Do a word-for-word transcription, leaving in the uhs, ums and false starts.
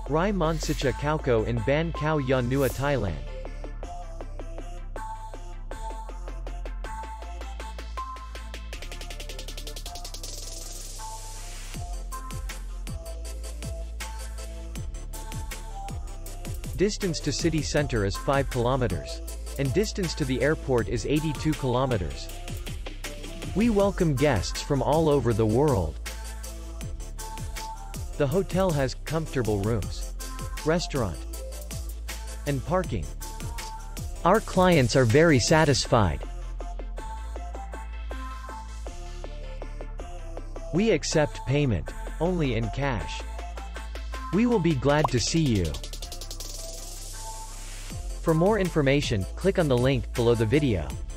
Rai Monsicha Khaokho in Ban Khao Ya Nua, Thailand. Distance to city center is five kilometers. And distance to the airport is eighty-two kilometers. We welcome guests from all over the world. The hotel has comfortable rooms, restaurant, and parking. Our clients are very satisfied. We accept payment only in cash. We will be glad to see you. For more information, click on the link below the video.